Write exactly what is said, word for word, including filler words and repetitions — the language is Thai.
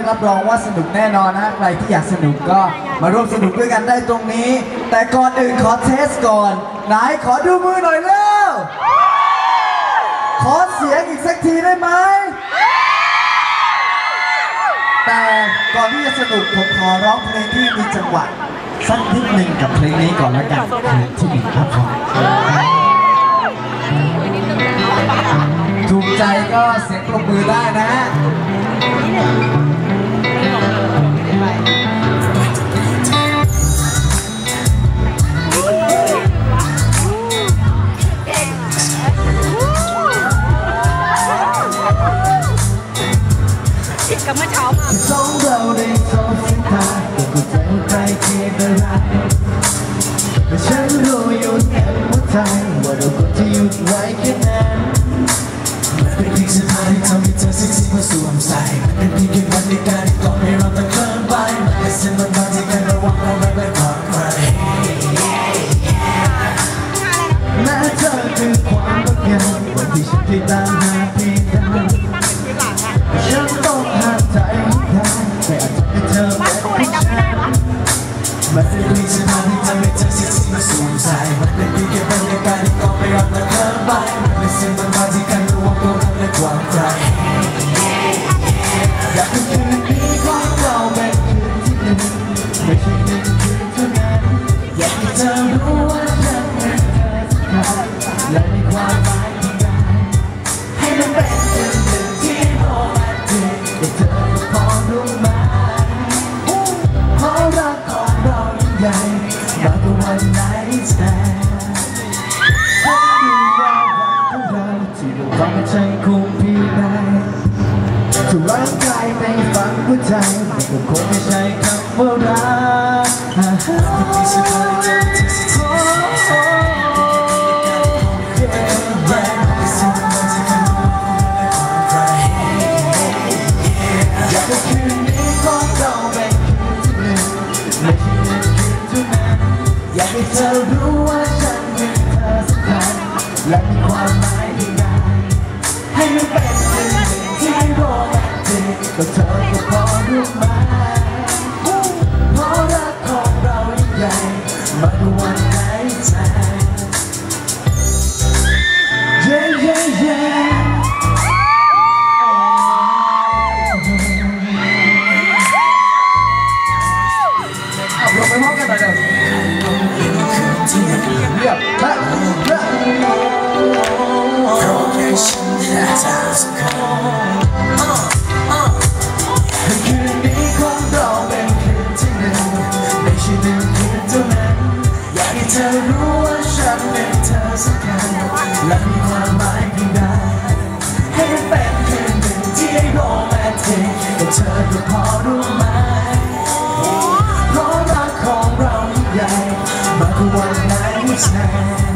รับรองว่าสนุกแน่นอนนะใครที่อยากสนุกก็มาร่วมสนุกด้วยกันได้ตรงนี้ แต่ก่อนอื่นขอเทสก่อนไหนขอดูมือหน่อยเร็วขอเสียงอีกสักทีได้ไหมแต่ก่อนที่จะสนุกผมขอร้องเพลงที่มีจังหวะสักนิดหนึ่งกับเพลงนี้ก่อนแล้วกันเพลงที่หนึ่งครับผมถูกใจก็เสียงปรบมือได้นะฮะกับเมื่อเช้ามาสองเราได้สองเส้นทางแต่ก็ใจใครเคียดอะไรแต่ฉันรู้อยู่แน่หัวใจว่าเราควรจะหยุดไว้แค่นั้นมันเป็นเพียงเสื้อผ้าที่ทำให้เธอเซ็กซี่เพื่อสวมใส่มันเป็นเพียงแค่วันในการที่ก่อให้เราต้องเคลื่อนไปมันเป็นเส้นบางๆที่การระวังเราไม่เป็นของใครแม้เธอคือความงดงามวันที่ฉันได้ตามหาเพียงใดฉันต้องห้ามใจไม่ได้แต่อาจจะให้เธอเป็นผู้ชายมันเป็นเพียงเสื้อผ้าที่ทำให้เธอเซ็กซี่มาสวมใส่มันเป็นเพียงแค่บรรยากาศที่ก่อให้เราต้องเคลื่อนไปมันเป็นเส้นบางๆที่การระวังตัวเราและความใครอยากให้คืนนี้ของเราเป็นคืนที่หนึ่งไม่ใช่หนึ่งคืนเท่านั้นอยากให้เธอรู้ว่าฉันเป็นเธอสักครั้งและในความหมายที่ได้ให้มันเป็นคืนหนึ่งที่โรแมนติกแต่เธอก็พอรู้ไหมเพราะรักของเรายิ่งใหญ่มากกว่าวันไหนแต่ฉันรู้ว่ารักของเราที่เราต้องใจคงเพียงใดถ้าร่างกายไม่ฟังหัวใจมันก็คงไม่ใช่คำว่ารักที่สุดท้ายจะเธอสิโอ้โอ้แย่แย่ไม่สิ้นวันที่เธอไม่ความใครอยากให้คืนนี้ของเราเป็นคืนที่หนึ่งไม่ใช่หนึ่งคืนเท่านั้นอยากให้เธอรู้ว่าฉันเป็นเธอสักครั้งและมีความหมายที่ใดให้มันเป็นคืนหนึ่งที่โรแมนติกก็เธอก็พอรู้ไหมเพราะรักของเรายิ่งใหญ่มากกว่าวันไหนแต่ Yeah yeah yeah เอาลงไปพร้อมกันหน่อยเดี๋ยวเรียบเฮ้ยเฮ้ยเพราะแค่ฉันและเธอสักครั้งคืนนี้ของเราเป็นคืนที่หนึ่งไม่ใช่หนึ่งคืนเท่านั้นอยากให้เธอรู้ว่าฉันเป็นเธอสักครั้งและมีความหมายเพียงใดให้มันเป็นคืนหนึ่งที่โรแมนติกแต่เธอก็พอรู้ไหมเพราะรักของเรายิ่งใหญ่มากกว่าวันไหนแน่